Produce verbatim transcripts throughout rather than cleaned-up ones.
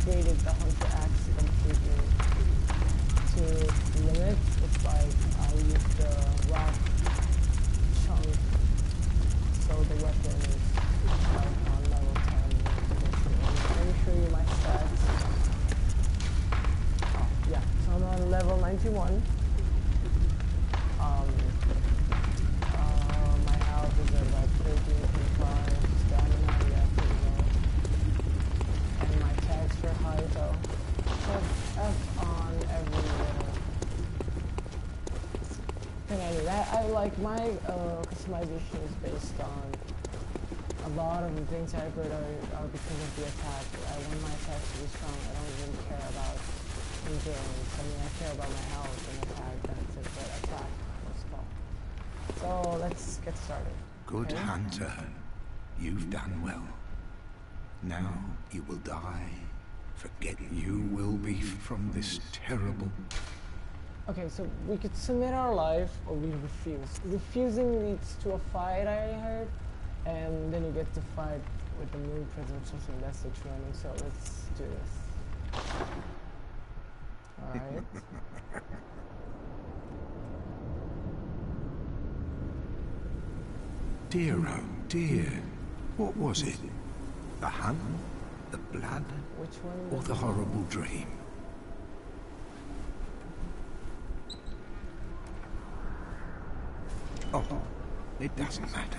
upgraded the hunter axe completely to limit. It's like I use the rock chunk, so the weapon is like on level ten. Let me show you my stats. Oh, yeah, so I'm on level ninety-one. Um, uh, my health is at about thirteen point five, stamina, yeah, pretty low. And my tags are high though. So F on every little thing I need. I, I like my uh, customization is based on a lot of the things I put are, are because of the attack. I want my attacks to be strong. I don't really care about endurance. I mean, I care about my health and attack. That's it, but attack, let's go. So let's get started. Good okay? hunter, you've done well. Now you will die. Forget you will be from this terrible... Okay, so we could submit our life or we refuse. Refusing leads to a fight, I heard. And then you get to fight with the moon prison or something. That's the training, so let's do this. Alright. Dear, oh dear. What was it? The hunt? The blood? Which one? Or the horrible dream? Oh, it doesn't matter.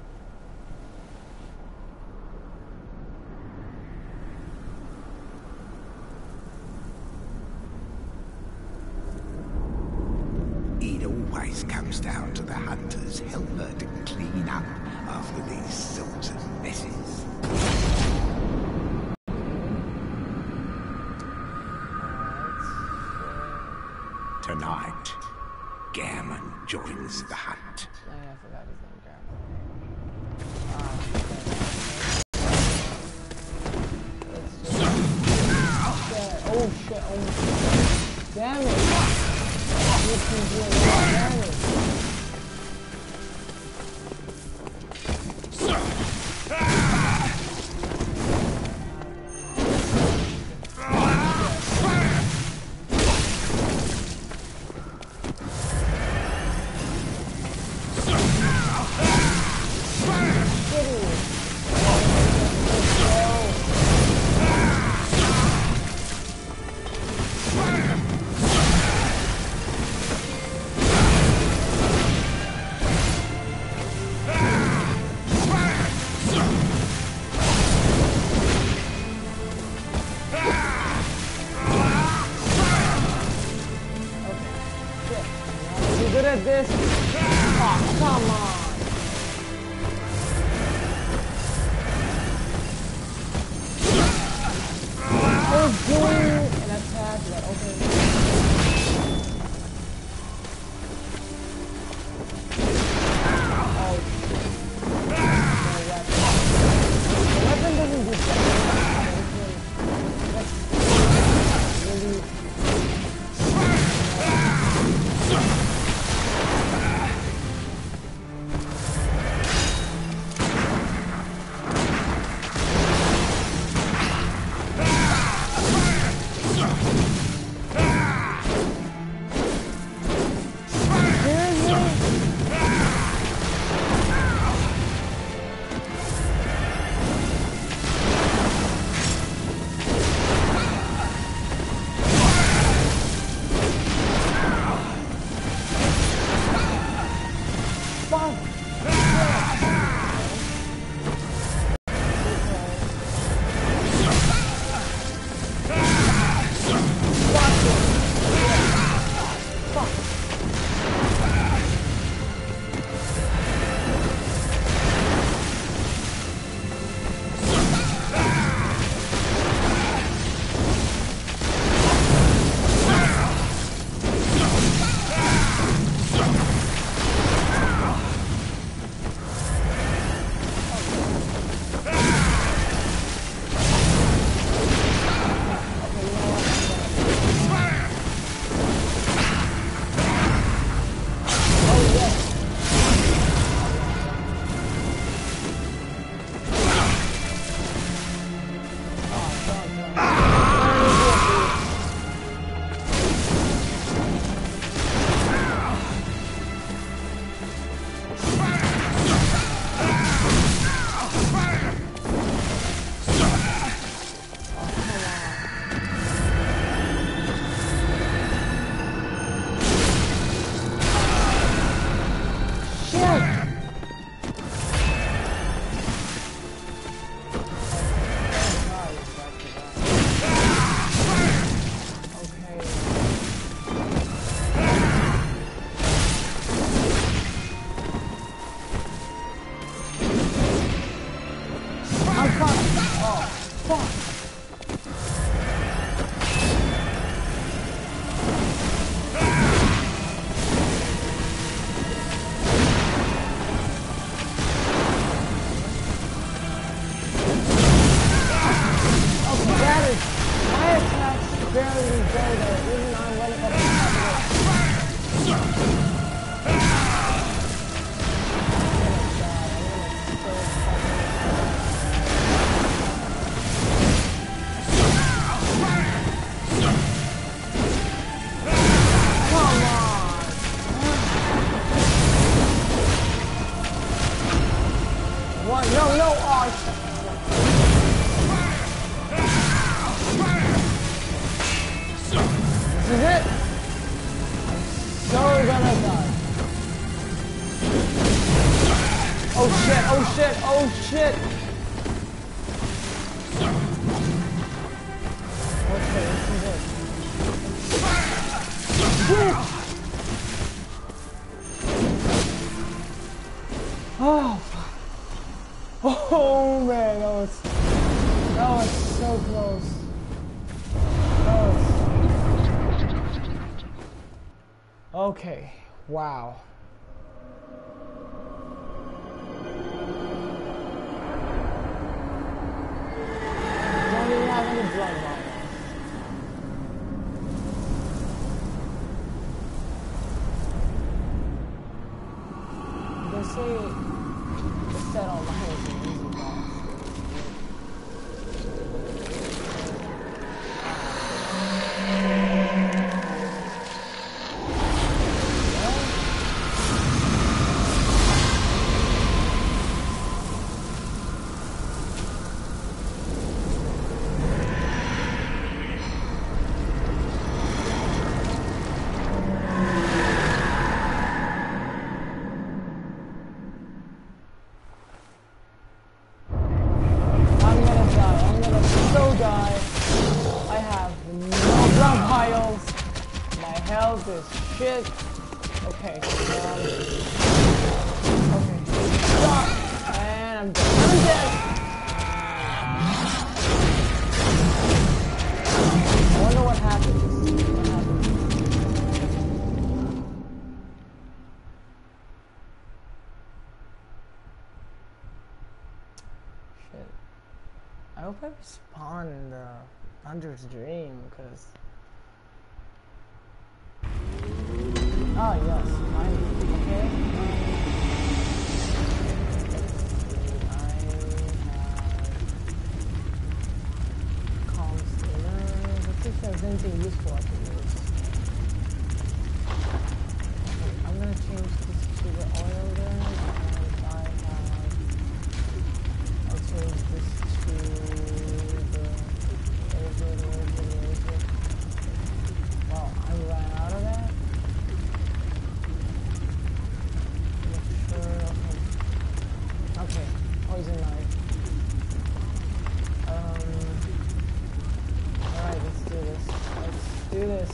It always comes down to the hunter's helper to clean up after these sorts of messes. Tonight, Gammon joins the hunt. Oh, yeah, I forgot his name, Gammon. Ah, shit. Oh shit, oh shit. Damn it! You can do a lot of damage. Good at this. Oh, come on. I was doing an attack that opened. Oh, the weapon doesn't do damage. That's really. fuck? Okay, that is... My attacks barely go there, even on one of the top One, no, no, oh, this is it. I'm so gonna die. Oh shit, oh shit, oh shit. Okay, this is it. Shit. Oh, oh man, that was, that was so close. That was, okay, wow. Don't even have any blood vials. They say the set on my head is an easy boss. This shit. Okay. Um, okay. Stop. And I'm dead. I'm dead. I wonder what happens. What happens? Shit. I hope I spawn in the Hunter's Dream, because. Ah, yes, finally. Okay. Um, I have calms the nerves. Let's see if there's anything useful I can use. Okay, I'm gonna change this to the oil then, and I have. I'll change this to the. Where is it? Where is it? Where is it? Well, I ran out of that. Okay, poison knife. Um. Alright, let's do this. Let's do this.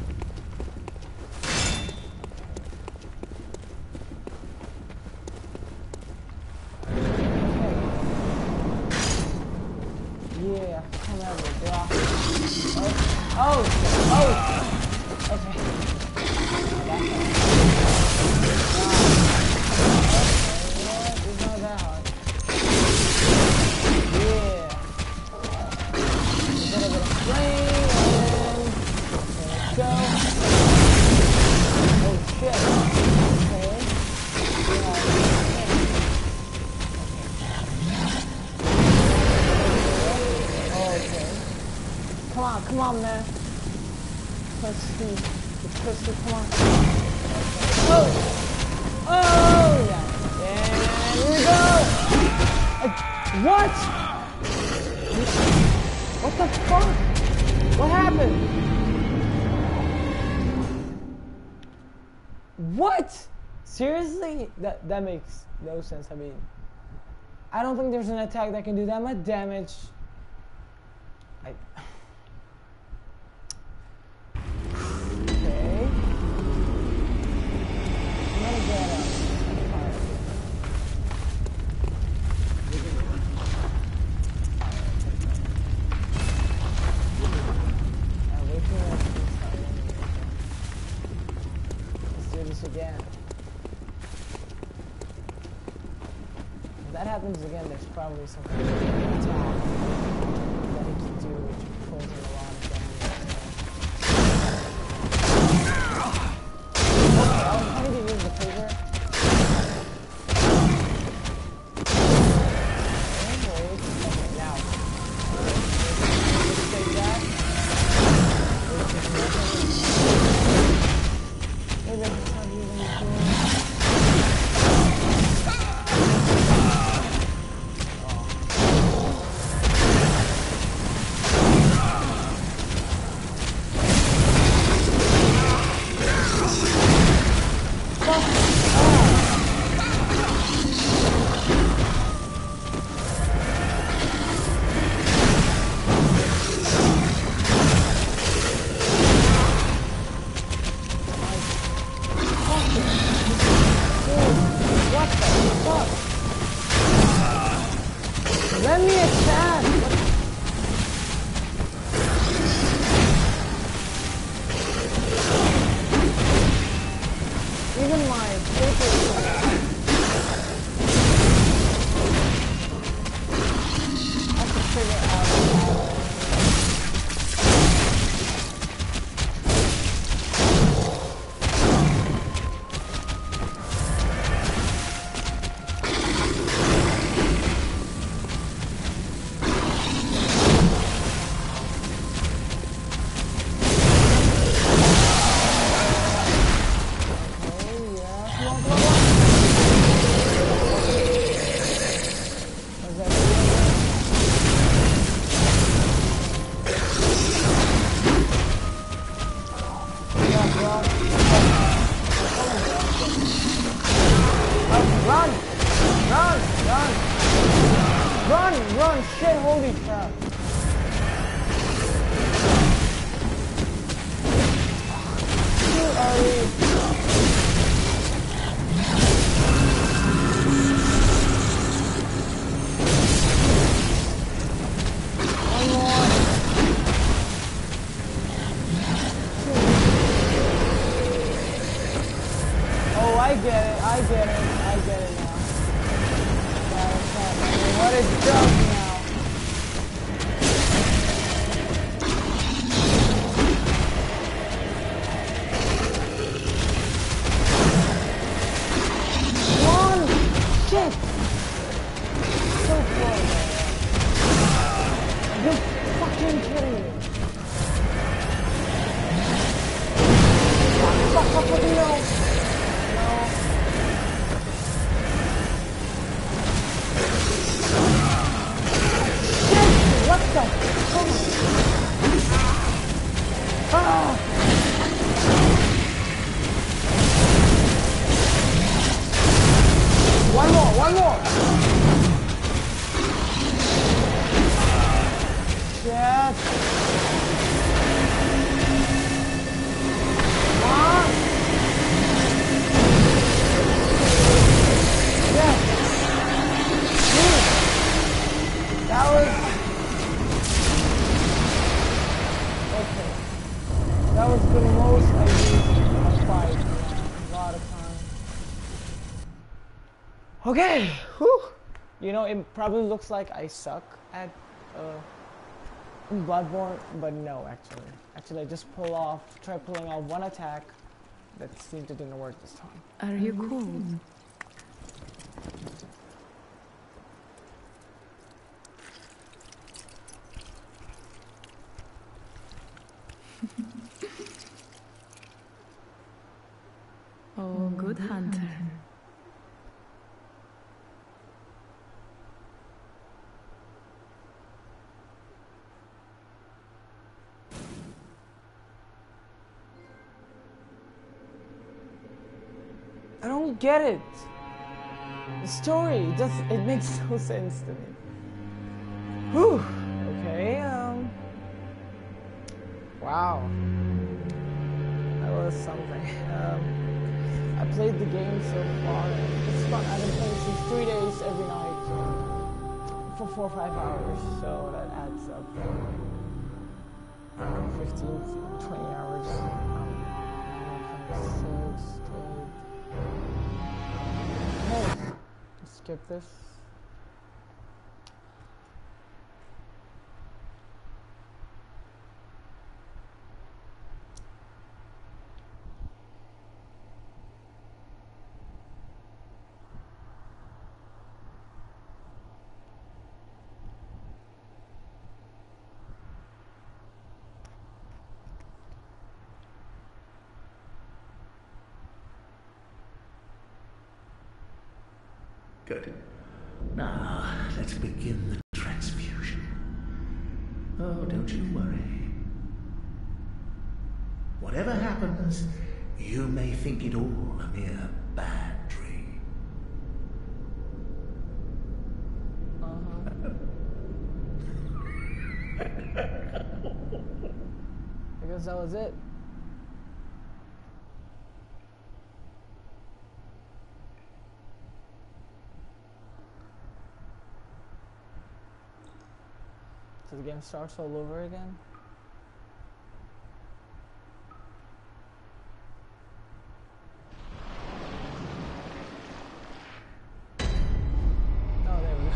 Okay. Yeah, come at me, bro. Oh, oh, oh. Okay. Come on, man. Let's see. The crystal, come on. Oh! Oh, yeah. And here we go! Uh, what? What the fuck? What happened? What? Seriously? That, that makes no sense. I mean, I don't think there's an attack that can do that much damage. I... Okay. I'm gonna get up. happens again, there's probably some kind of attack that he can do which pulls in a lot of damage. Okay, I was trying to use the taser. Okay, okay, now. Let's take that. Maybe I can start using the tool. Let me attack! Even my paper is I have to figure out how. Run! Run! Run! Run! Run! Shit, holy crap! Too early. One more. Oh, I get it. I get it. I get it now. What is jump now? One! Shit! So close. You're fucking kidding me. Fuck, fuck, fuck, fuck, no. No. What the? Come on. Ah. One more, one more. Yes. Ah. Yes. Dude. That was. That was the most I used in a fight, yeah. A lot of time. Okay, whew. You know, it probably looks like I suck at uh, Bloodborne, but no, actually. Actually, I just pull off, try pulling off one attack that seemed to didn't work this time. Are you cold? Oh, good hunter. I don't get it. The story just it makes no sense to me. Whew. Okay. Um. Wow. That was something. Um. I played the game so far. It's fun. I've been playing since three days every night for four or five hours. So that adds up to um, fifteen, twenty hours. Um, six, eight. Hey, skip this. Good. Now, let's begin the transfusion. Oh, don't you worry. Whatever happens, you may think it all a mere bad dream. Uh-huh. I guess that was it. So the game starts all over again? Oh, there we go.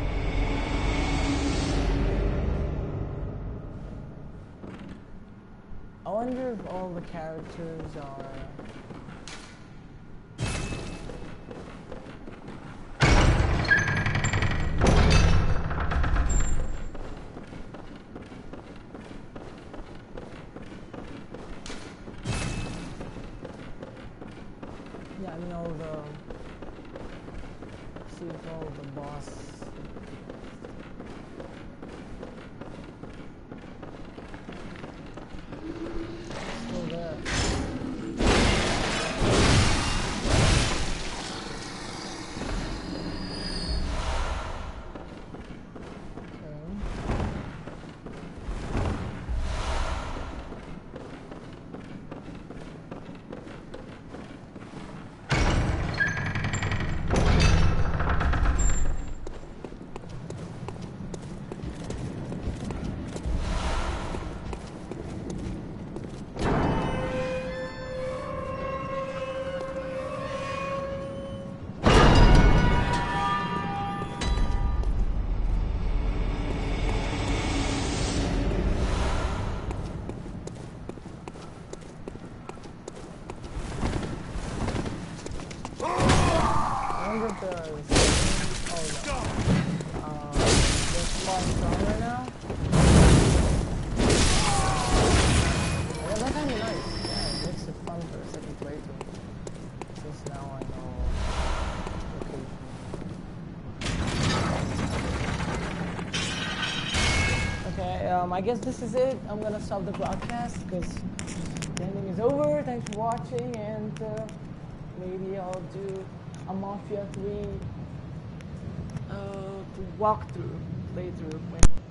I wonder if all the characters are... Yeah, I mean all the... See if all the boss... Still there. Um, I guess this is it. I'm gonna stop the broadcast because the ending is over. Thanks for watching, and uh, maybe I'll do a Mafia three uh, walkthrough, playthrough.